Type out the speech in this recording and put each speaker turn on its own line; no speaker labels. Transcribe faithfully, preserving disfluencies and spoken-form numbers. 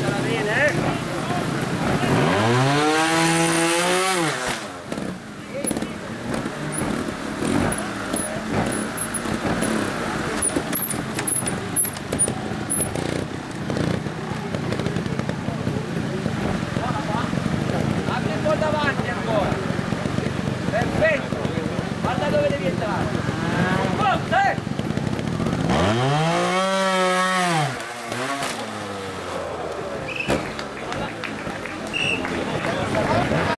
Guardala bene, eh! Apri un po' davanti ancora. Perfetto. Guarda dove devi entrare. Forza, eh!